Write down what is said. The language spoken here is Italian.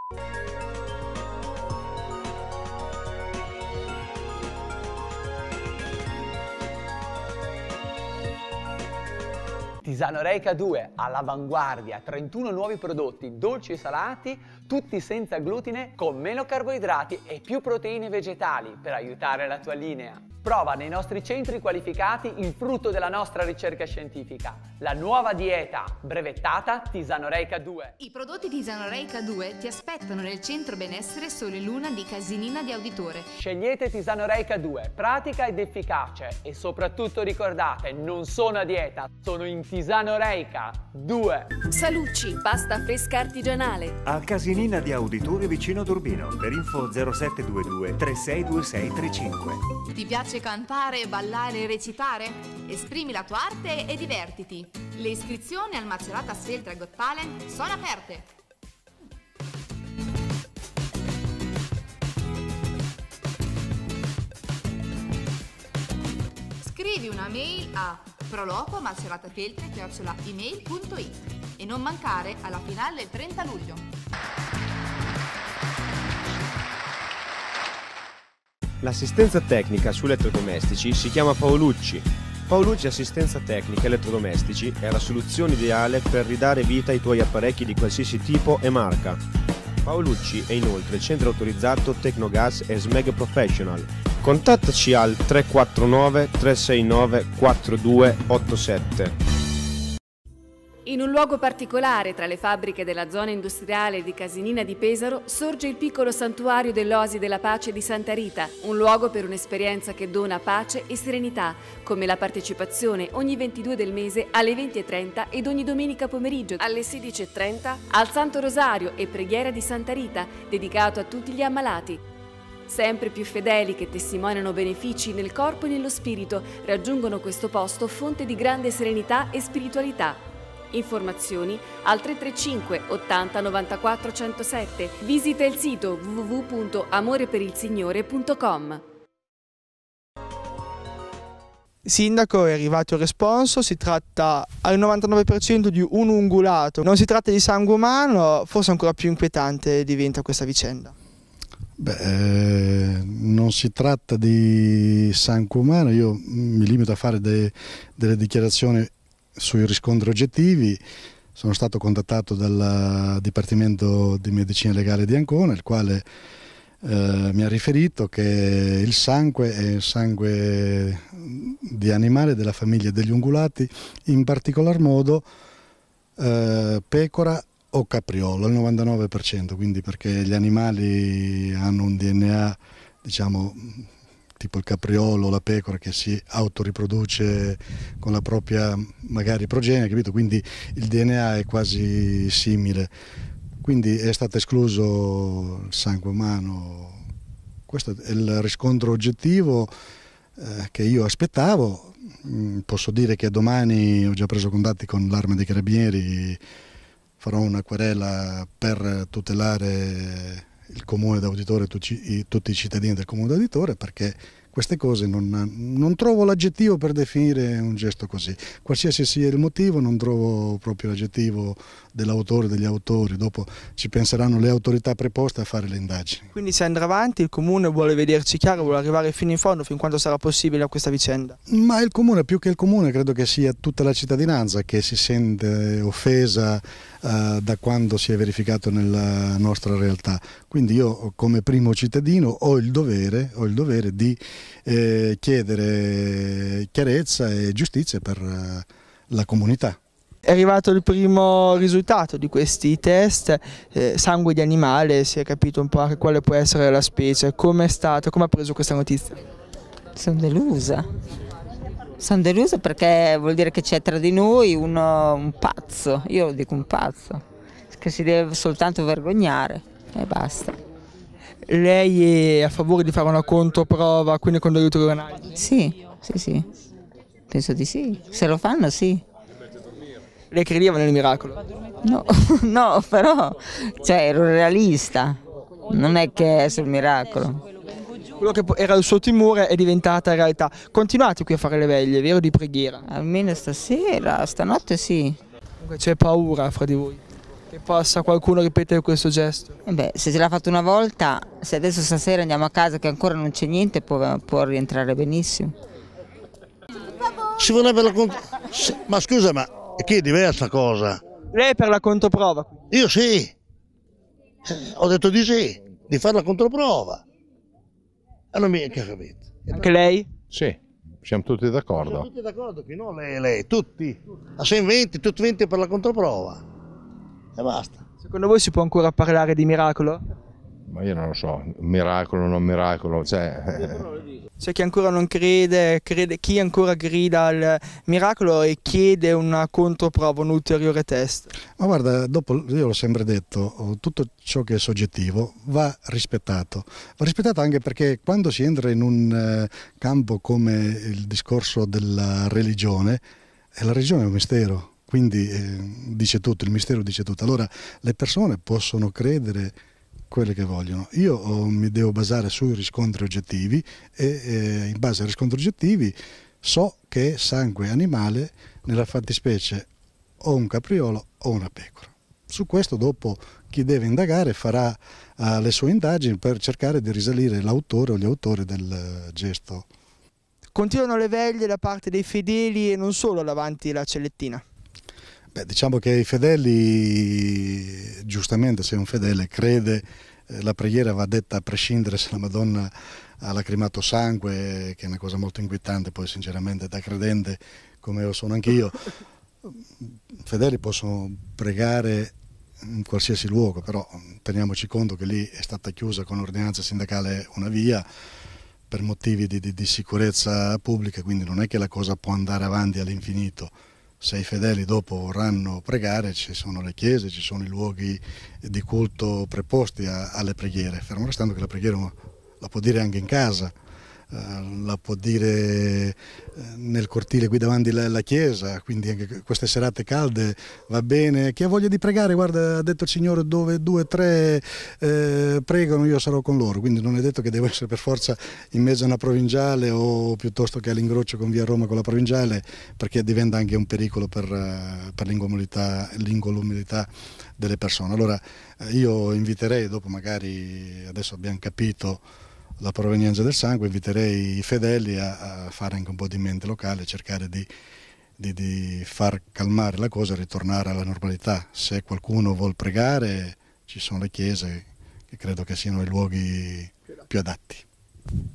Tisano Oreica 2 all'avanguardia, 31 nuovi prodotti dolci e salati, tutti senza glutine, con meno carboidrati e più proteine vegetali per aiutare la tua linea. Prova nei nostri centri qualificati il frutto della nostra ricerca scientifica, la nuova dieta brevettata Tisano Oreica 2. I prodotti Tisano Oreica 2 ti aspettano nel centro benessere Sole Luna di Casinina di Auditore. Scegliete Tisano Oreica 2, pratica ed efficace, e soprattutto ricordate, non sono a dieta, sono in Tisano Oreica 2. Salucci, pasta fresca artigianale. A Casinina di Auditore vicino Durbino. Per info 0722 362635. Ti piace cantare, ballare e recitare? Esprimi la tua arte e divertiti. Le iscrizioni al Macerata Svelta Got Talent sono aperte. Scrivi una mail a proloquo@maceratafeltre@email.it e non mancare alla finale il 30 luglio. L'assistenza tecnica su elettrodomestici si chiama Paolucci. Paolucci Assistenza Tecnica Elettrodomestici è la soluzione ideale per ridare vita ai tuoi apparecchi di qualsiasi tipo e marca. Paolucci è inoltre centro autorizzato Tecnogas e Smeg Professional. Contattaci al 349 369 4287. In un luogo particolare tra le fabbriche della zona industriale di Casinina di Pesaro sorge il piccolo santuario dell'Oasi della Pace di Santa Rita, un luogo per un'esperienza che dona pace e serenità, come la partecipazione ogni 22 del mese alle 20:30 ed ogni domenica pomeriggio alle 16:30 al Santo Rosario e Preghiera di Santa Rita, dedicato a tutti gli ammalati. Sempre più fedeli che testimoniano benefici nel corpo e nello spirito raggiungono questo posto fonte di grande serenità e spiritualità. Informazioni al 335 80 94 107. Visita il sito www.amoreperilsignore.com. Sindaco, è arrivato il responso, si tratta al 99% di un ungulato, non si tratta di sangue umano, forse ancora più inquietante diventa questa vicenda. Non si tratta di sangue umano, io mi limito a fare delle dichiarazioni sui riscontri oggettivi. Sono stato contattato dal Dipartimento di Medicina Legale di Ancona, il quale mi ha riferito che il sangue è il sangue di animale della famiglia degli ungulati, in particolar modo pecora o capriolo, al 99%, quindi perché gli animali hanno un DNA, diciamo, tipo il capriolo o la pecora, che si autoriproduce con la propria magari progenie, capito? Quindi il DNA è quasi simile, quindi è stato escluso il sangue umano. Questo è il riscontro oggettivo che io aspettavo. Posso dire che domani ho già preso contatti con l'Arma dei Carabinieri, farò una querela per tutelare il comune d'Auditore e tutti i cittadini del comune d'Auditore, perché queste cose non trovo l'aggettivo per definire un gesto così. Qualsiasi sia il motivo, non trovo proprio l'aggettivo dell'autore, degli autori. Dopo ci penseranno le autorità preposte a fare le indagini. Quindi se andrà avanti il comune vuole vederci chiaro, vuole arrivare fino in fondo, fin quando sarà possibile a questa vicenda? Ma il comune, più che il comune, credo che sia tutta la cittadinanza che si sente offesa da quando si è verificato nella nostra realtà. Quindi io, come primo cittadino, ho il dovere di chiedere chiarezza e giustizia per la comunità. È arrivato il primo risultato di questi test, sangue di animale, si è capito un po' anche quale può essere la specie. Come è stato, come ha preso questa notizia? Sono delusa perché vuol dire che c'è tra di noi un pazzo, io dico un pazzo, che si deve soltanto vergognare e basta. Lei è a favore di fare una controprova, quindi con l'aiuto renale? Sì, penso di sì, se lo fanno sì. Lei credeva nel miracolo? No, però ero realista, non è che è sul miracolo. Quello che era il suo timore è diventata realtà. Continuate qui a fare le veglie, vero, di preghiera? Almeno stasera, stanotte sì. Comunque c'è paura fra di voi? Che possa qualcuno ripetere questo gesto? Se ce l'ha fatto una volta, se adesso stasera andiamo a casa che ancora non c'è niente, può rientrare benissimo. Si vorrebbe ma scusa, ma che è diversa cosa? Lei è per la controprova? Io sì, ho detto di sì, di fare la controprova. E non mi ha capito. Anche lei? Sì, siamo tutti d'accordo. Siamo tutti d'accordo, qui non lei, tutti. A 620, tutti 20 per la controprova. E basta. Secondo voi si può ancora parlare di miracolo? Ma io non lo so, miracolo o non miracolo, C'è chi ancora non crede, chi ancora grida al miracolo e chiede una controprova, un ulteriore test. Ma guarda, dopo io l'ho sempre detto, tutto ciò che è soggettivo va rispettato. Va rispettato anche perché quando si entra in un campo come il discorso della religione, la religione è un mistero, quindi dice tutto, il mistero dice tutto. Allora le persone possono credere quelle che vogliono. Io mi devo basare sui riscontri oggettivi e in base ai riscontri oggettivi so che è sangue animale, nella fattispecie o un capriolo o una pecora. Su questo dopo chi deve indagare farà le sue indagini per cercare di risalire l'autore o gli autori del gesto. Continuano le veglie da parte dei fedeli e non solo davanti alla cellettina. Diciamo che i fedeli, giustamente se un fedele crede, la preghiera va detta a prescindere se la Madonna ha lacrimato sangue, che è una cosa molto inquietante, poi sinceramente da credente come lo sono anch'io, i fedeli possono pregare in qualsiasi luogo, però teniamoci conto che lì è stata chiusa con ordinanza sindacale una via per motivi di sicurezza pubblica, quindi non è che la cosa può andare avanti all'infinito. Se i fedeli dopo vorranno pregare, ci sono le chiese, ci sono i luoghi di culto preposti alle preghiere, fermo restando che la preghiera la può dire anche in casa, la può dire nel cortile qui davanti alla chiesa, quindi anche queste serate calde va bene. Chi ha voglia di pregare, guarda, ha detto il Signore, dove 2 o 3 pregano io sarò con loro, quindi non è detto che devo essere per forza in mezzo a una provinciale o piuttosto che all'ingrocio con via Roma con la provinciale, perché diventa anche un pericolo per l'incolumità delle persone. Allora io inviterei, dopo magari adesso abbiamo capito la provenienza del sangue, inviterei i fedeli a fare anche un po' di mente locale, cercare di far calmare la cosa e ritornare alla normalità. Se qualcuno vuol pregare, ci sono le chiese che credo che siano i luoghi più adatti.